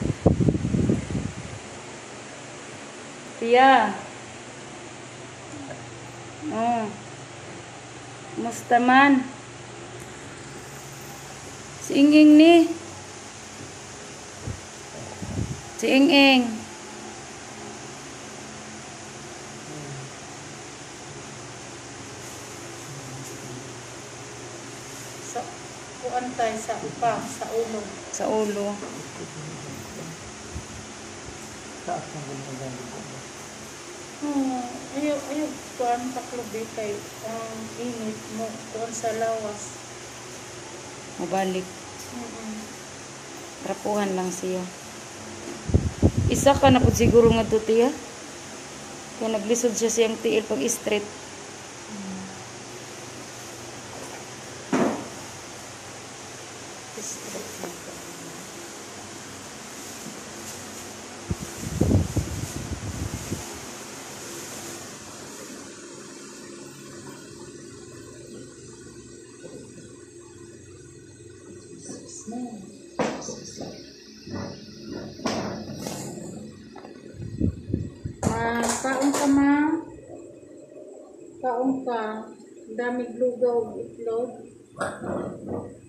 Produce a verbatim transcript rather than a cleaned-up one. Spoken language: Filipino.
Tia. Oh. Musta man? Si Inging ni. Si Inging. Sa kuantay sa upa, sa ulo. Sa ulo. Taas ng gulong. Oh, ayaw, ayaw kuan taklobi kay ang init mo kuan sa lawas. Mabalik. Mm-mm. Rapuhan lang siya. Isa ka na po siguro nga to, Tia. Kaya naglisod siya siyang tiil pag straight. Straight na to. Ah, kaon ka ma. Kaon ka. Damig lugaw, itlog.